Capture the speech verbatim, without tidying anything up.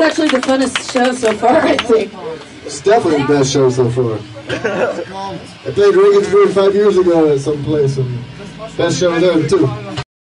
actually the funnest show so far, I think. It's definitely the best show so far. I played Regensburg five years ago at some place, and best show there too.